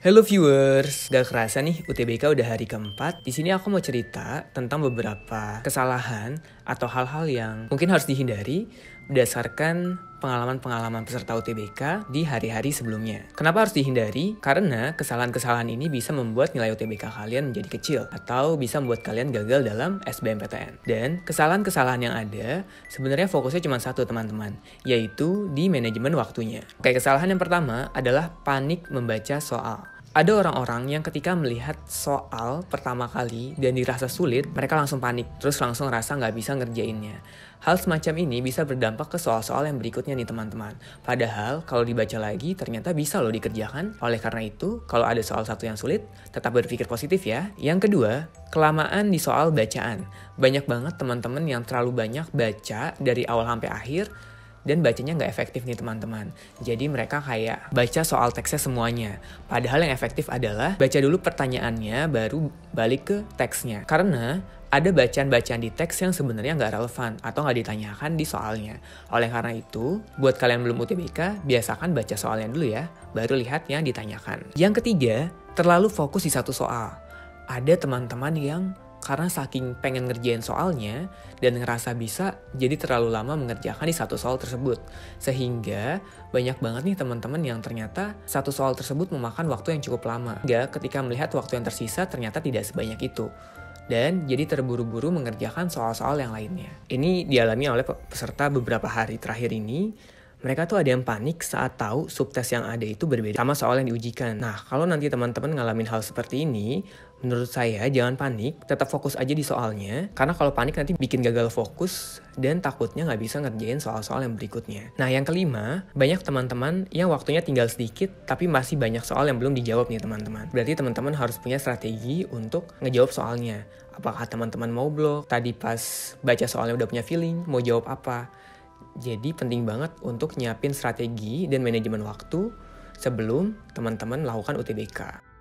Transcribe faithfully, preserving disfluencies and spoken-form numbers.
Hello viewers, gak kerasa nih U T B K udah hari keempat. Di sini aku mau cerita tentang beberapa kesalahan atau hal-hal yang mungkin harus dihindari berdasarkan pengalaman-pengalaman peserta U T B K di hari-hari sebelumnya. Kenapa harus dihindari? Karena kesalahan-kesalahan ini bisa membuat nilai U T B K kalian menjadi kecil atau bisa membuat kalian gagal dalam S B M P T N. Dan kesalahan-kesalahan yang ada sebenarnya fokusnya cuma satu teman-teman, yaitu di manajemen waktunya. Oke, kesalahan yang pertama adalah panik membaca soal. Ada orang-orang yang ketika melihat soal pertama kali dan dirasa sulit, mereka langsung panik, terus langsung rasa nggak bisa ngerjainnya. Hal semacam ini bisa berdampak ke soal-soal yang berikutnya nih teman-teman. Padahal kalau dibaca lagi ternyata bisa loh dikerjakan. Oleh karena itu, kalau ada soal satu yang sulit, tetap berpikir positif ya. Yang kedua, kelamaan di soal bacaan. Banyak banget teman-teman yang terlalu banyak baca dari awal sampai akhir, dan bacanya nggak efektif nih teman-teman. Jadi mereka kayak baca soal teksnya semuanya. Padahal yang efektif adalah baca dulu pertanyaannya, baru balik ke teksnya. Karena ada bacaan-bacaan di teks yang sebenarnya nggak relevan atau nggak ditanyakan di soalnya. Oleh karena itu, buat kalian belum U T B K, biasakan baca soalnya dulu ya, baru lihat yang ditanyakan. Yang ketiga, terlalu fokus di satu soal. Ada teman-teman yang karena saking pengen ngerjain soalnya dan ngerasa bisa, jadi terlalu lama mengerjakan di satu soal tersebut. Sehingga banyak banget nih teman-teman yang ternyata satu soal tersebut memakan waktu yang cukup lama. Hingga ketika melihat waktu yang tersisa ternyata tidak sebanyak itu. Dan jadi terburu-buru mengerjakan soal-soal yang lainnya. Ini dialami oleh peserta beberapa hari terakhir ini. Mereka tuh ada yang panik saat tahu subtes yang ada itu berbeda sama soal yang diujikan. Nah, kalau nanti teman-teman ngalamin hal seperti ini, menurut saya jangan panik, tetap fokus aja di soalnya. Karena kalau panik nanti bikin gagal fokus dan takutnya nggak bisa ngerjain soal-soal yang berikutnya. Nah, yang kelima, banyak teman-teman yang waktunya tinggal sedikit tapi masih banyak soal yang belum dijawab nih teman-teman. Berarti teman-teman harus punya strategi untuk ngejawab soalnya. Apakah teman-teman mau blok? Tadi pas baca soalnya udah punya feeling, mau jawab apa? Jadi penting banget untuk nyiapin strategi dan manajemen waktu sebelum teman-teman melakukan U T B K.